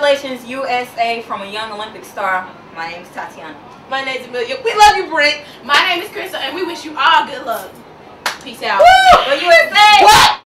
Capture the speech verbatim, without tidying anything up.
Congratulations, U S A, from a young Olympic star. My name is Tatiana. My name is Amelia. We love you, Brent. My name is Crystal, and we wish you all good luck. Peace out. Woo! Go U S A! What?